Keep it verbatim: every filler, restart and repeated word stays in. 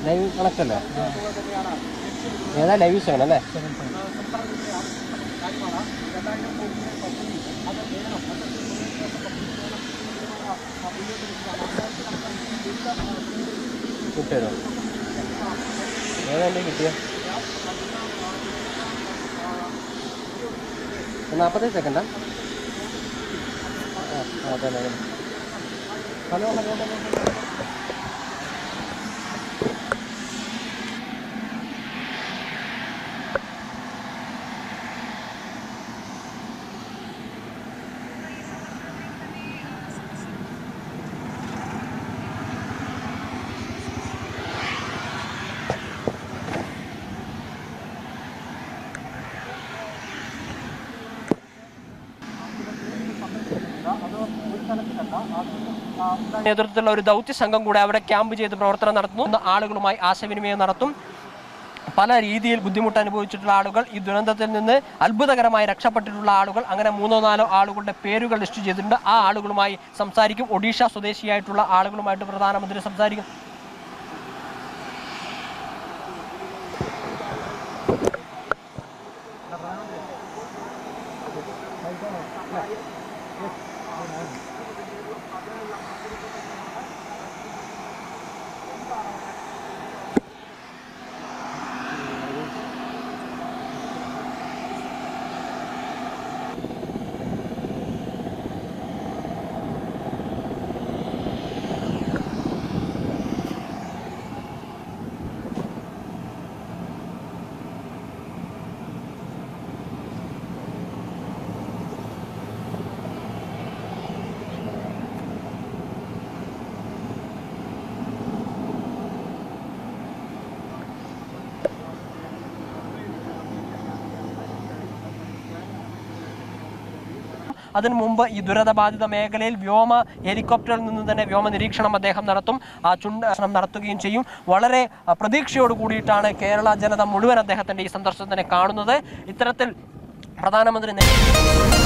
Live കണക്കല്ലേ? ഏതാ live seven അല്ലേ? കിട്ടിയോ? ഏതാ എൻ്റെ കിട്ടിയ? നാൽപ്പത്തഞ്ച് സെക്കൻഡാ? ആ അതെ അതെ. Hello hello hello. നേതൃത്വത്തിലുള്ള ഒരു ദൗത്യ സംഘം കൂടെ അവിടെ ക്യാമ്പ് ചെയ്ത് പ്രവർത്തനം നടത്തുന്നു. ആളുകളുമായി ആശയവിനിമയം നടത്തും. പല രീതിയിൽ ബുദ്ധിമുട്ട് അനുഭവിച്ചിട്ടുള്ള ആളുകൾ, ഈ ദുരന്തത്തിൽ നിന്ന് അത്ഭുതകരമായി രക്ഷപ്പെട്ടിട്ടുള്ള ആളുകൾ, അങ്ങനെ മൂന്നോ നാലോ ആളുകളുടെ പേരുകൾ ലിസ്റ്റ് ചെയ്തിട്ടുണ്ട്. ആ ആളുകളുമായി സംസാരിക്കും. ഒഡീഷ സ്വദേശിയായിട്ടുള്ള ആളുകളുമായിട്ട് പ്രധാനമന്ത്രി സംസാരിക്കും. അതിനു മുമ്പ് ഈ ദുരിതബാധിത മേഖലയിൽ വ്യോമ ഹെലികോപ്റ്ററിൽ നിന്ന് തന്നെ വ്യോമ നിരീക്ഷണം അദ്ദേഹം നടത്തും. ആ ചുണ്ടനം നടത്തുകയും ചെയ്യും. വളരെ പ്രതീക്ഷയോട് കൂടിയിട്ടാണ് കേരള ജനത മുഴുവൻ അദ്ദേഹത്തിൻ്റെ ഈ സന്ദർശനത്തിനെ കാണുന്നത്. ഇത്തരത്തിൽ പ്രധാനമന്ത്രി